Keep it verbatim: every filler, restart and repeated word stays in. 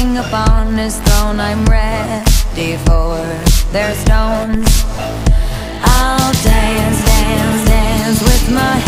king upon his throne, I'm ready for their stones. I'll dance, dance, dance with my